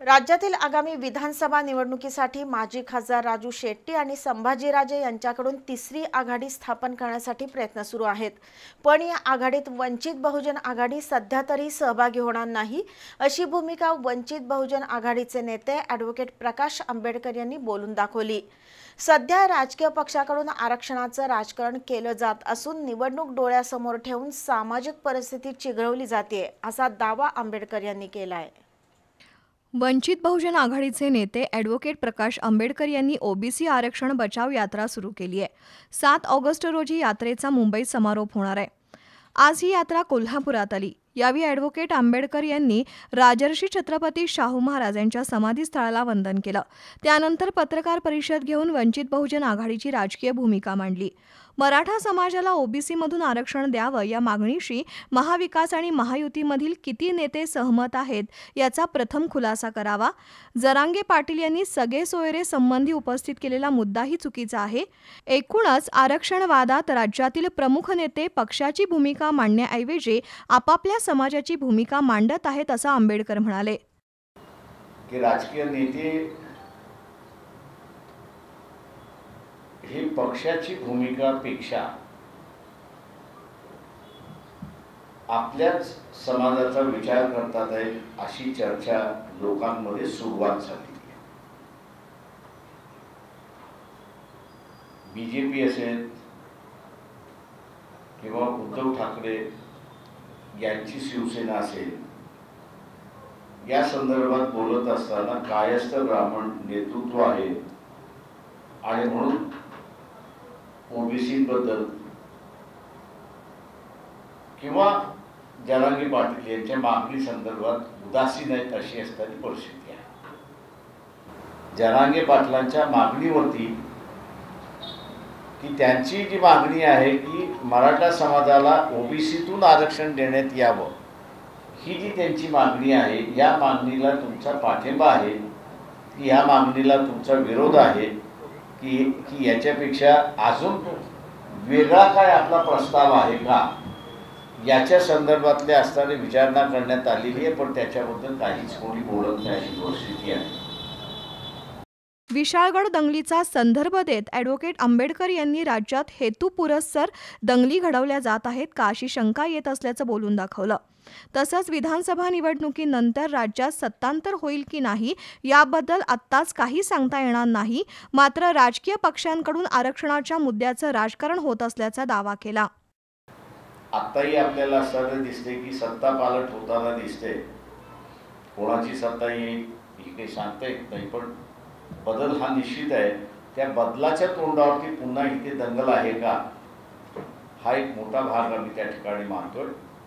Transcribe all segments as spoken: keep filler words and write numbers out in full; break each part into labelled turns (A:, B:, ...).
A: राज्यातील आगामी विधानसभा निवडणुकीसाठी माजी खासदार राजू शेट्टी आणि संभाजीराजे यांच्याकडून तिसरी आघाडी स्थापन करण्यासाठी प्रयत्न सुरू आहेत। पण या आघाडीत वंचित बहुजन आघाडी सध्या तरी सहभागी होणार नाही, अशी भूमिका वंचित बहुजन आघाडीचे नेते ॲडव्होकेट प्रकाश आंबेडकर यांनी बोलून दाखवली। सध्या राजकीय पक्षाकडून आरक्षणाचं राजकारण केलं जात असून निवडणूक डोळ्यासमोर ठेवून सामाजिक परिस्थिती चिघळवली जाते, असा दावा आंबेडकर यांनी केला आहे।
B: वंचित बहुजन आघाडीचे नेते ॲडव्होकेट प्रकाश आंबेडकर यांनी ओबीसी आरक्षण बचाव यात्रा सुरू केली आहे। सात ऑगस्ट रोजी यात्रेचा मुंबईत समारोप होणार आहे। आज ही यात्रा कोल्हापुरात आली। यावेळी ॲडव्होकेट आंबेडकर यांनी राजर्षी छत्रपती शाहू महाराज यांच्या समाधीस्थळाला वंदन केलं। त्यानंतर पत्रकार परिषद घेऊन वंचित बहुजन आघाडीची राजकीय भूमिका मांडली। मराठा समाजाला ओबीसीमधून आरक्षण द्यावं या मागणीशी महाविकास आणि महायुतीमधील किती नेते सहमत आहेत याचा प्रथम खुलासा करावा। जरांगे पाटील यांनी सगळे सोयरे संबंधी उपस्थित केलेला मुद्दाही चुकीचा आहे। एकूणच आरक्षण वादात राज्यातील प्रमुख नेते पक्षाची भूमिका मांडण्याऐवजी आपापल्या समाजाची भूमिका मांडत आहेत, असं आंबेडकर म्हणाले।
C: की राजकीय नेते ही पक्षाची भूमिकापेक्षा आपल्याच समाजाचा विचार करतात आहे, अशी चर्चा लोकांमध्ये सुरुवात झाली आहे। बीजेपी असेल किंवा उद्धव ठाकरे यांची शिवसेना असेल, या संदर्भात बोलत असताना कायस्थ ब्राह्मण नेतृत्व आहे आणि म्हणून ओबीसी बद्दल किंवा जरांगे पाटील यांच्या मागणी संदर्भात उदासीन आहेत, अशी असणारी परिस्थिती आहे। जरांगे पाटलांच्या मागणीवरती की त्यांची जी मागणी आहे की मराठा समाजाला ओबीसीतून आरक्षण देण्यात यावं, ही जी त्यांची मागणी आहे, या मागणीला तुमचा पाठिंबा आहे की या मागणीला तुमचा विरोध आहे की की याच्यापेक्षा अजून वेगळा काय आपला प्रस्ताव आहे का, याच्या संदर्भातले असताना विचारणा करण्यात आलेली आहे, पण त्याच्याबद्दल काहीच कोणी बोलत नाही अशी परिस्थिती आहे।
B: विशाळगड दंगलीचा संदर्भ देत ॲडव्होकेट आंबेडकर यांनी राज्यात हेतुपुरस्सर दंगली घडवल्या जात आहेत का अशी शंका येत असल्याचं बोलून दाखवलं। तसंच विधानसभा निवडणुकीनंतर राज्यात सत्तांतर होईल की नाही याबद्दल आत्ताच काही सांगता येणार नाही, मात्र राजकीय पक्षांकडून आरक्षणाच्या मुद्द्याचं राजकारण होत असल्याचा दावा केला।
C: आत्ताही आपल्याला असं दिसते की सत्ता पालट होताना दिसते। कोणाची सत्ता येईल ही काही सांगता येत नाही, पण बदल हा निश्चित आहे। त्या बदलाच्या तोंडावरती पुन्हा इथे दंगल आहे का, हा एक मोठा भाग आम्ही त्या ठिकाणी मानतोय।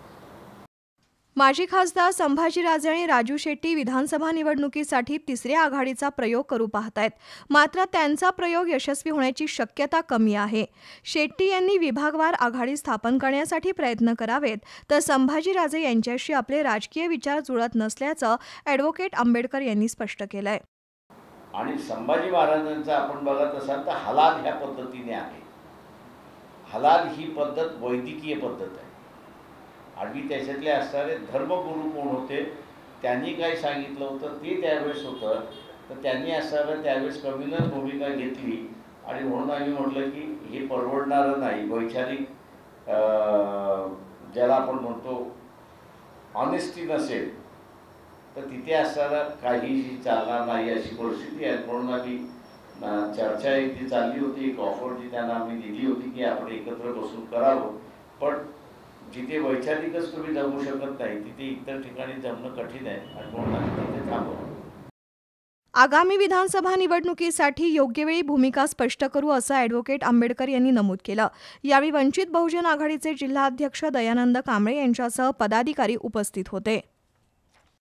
B: माजी खासदार संभाजीराजे आणि राजू शेट्टी विधानसभा निवडणुकीसाठी तिसऱ्या आघाडीचा प्रयोग करू पाहतायत, मात्र त्यांचा प्रयोग यशस्वी होण्याची शक्यता कमी आहे। शेट्टी यांनी विभागवार आघाडी स्थापन करण्यासाठी प्रयत्न करावेत, तर संभाजीराजे यांच्याशी आपले राजकीय विचार जुळत नसल्याचं ॲडव्होकेट आंबेडकर यांनी स्पष्ट केलंय।
C: आणि संभाजी महाराजांचं आपण बघत असाल तर हलाल ह्या पद्धतीने आहे। हलाल ही पद्धत वैदिकीय पद्धत आहे आणि त्याच्यातले असणारे धर्मगुरू कोण होते, त्यांनी काय सांगितलं होतं ते त्यावेळेस होतं, तर त्यांनी असणारं त्यावेळेस कम्युनल भूमिका घेतली आणि म्हणून आम्ही म्हटलं की हे परवडणारं नाही। वैचारिक ज्याला आपण म्हणतो ऑनेस्टी नसेल तर तिथे असणारं काहीही चालणार नाही अशी परिस्थिती आहे। म्हणून आम्ही चर्चा एक जी चालली होती, एक ऑफर जी त्यांना आम्ही दिली होती की आपण एकत्र बसून करावं, पण जिथे वैचारिकच तुम्ही जमू शकत नाही तिथे इतर ठिकाणी जमणं कठीण आहे आणि म्हणून आम्ही तिथे थांबवतो।
B: आगामी विधानसभा निवडणुकीसाठी योग्य वेळी भूमिका स्पष्ट करू असं ॲडव्होकेट आंबेडकर यांनी नमूद केलं। यावेळी वंचित बहुजन आघाडीचे जिल्हाध्यक्ष दयानंद कांबळे यांच्यासह पदाधिकारी उपस्थित होते।